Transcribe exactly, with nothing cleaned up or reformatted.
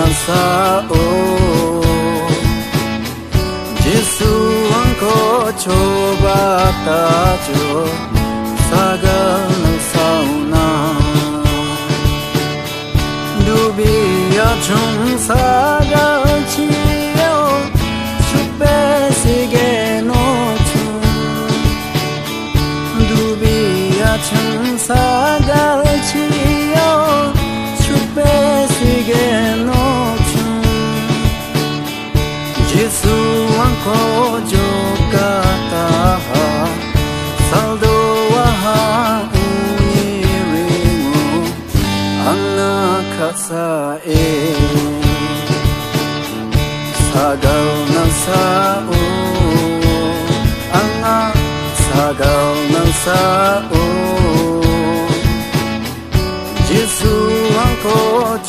sao Giêsu ang ko choba ta cho sagal ng sauna dubi ya chung sagal chiyo supe sige no chung dubi ya chung sagal chiyo supe sige no chung Giêsu ang ko jogata saldo ha uniringo ang nakasa e sagal ng sao ang sagal ng sao Giêsu ang ko